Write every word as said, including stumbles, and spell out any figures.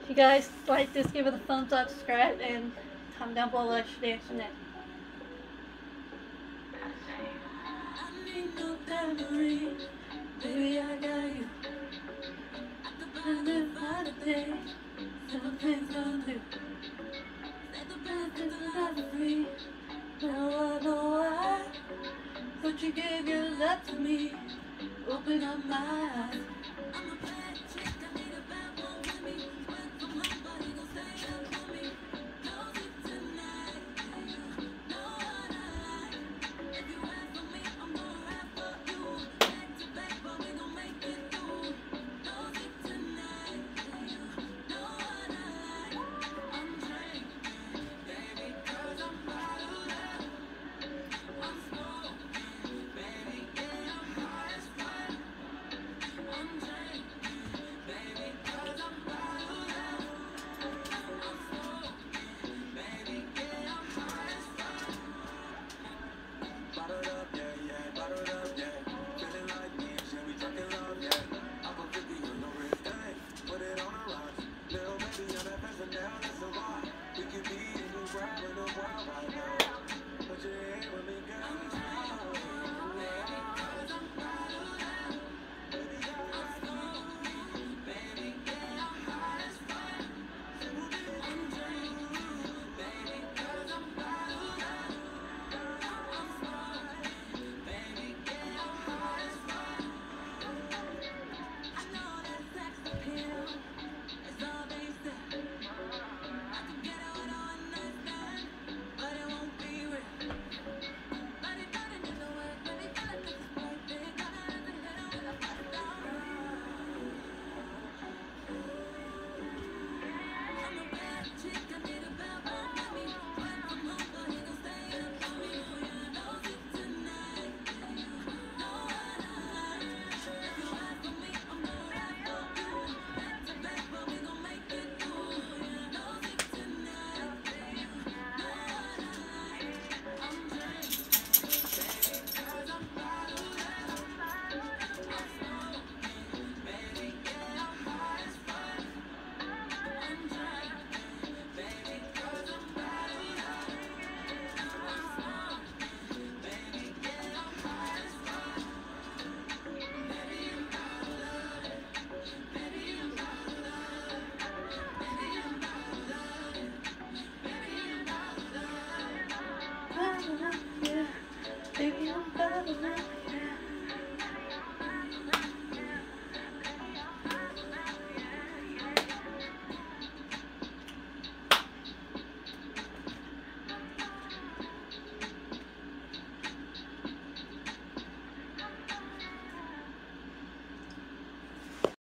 If you guys like this, give it a thumbs up, subscribe, and comment down below what I should answer next. I need no tambourine, baby, I got you. I live by the day, simple things I'll do. Say the best things are not free. Now I know why. But you gave your love to me. Open up my eyes.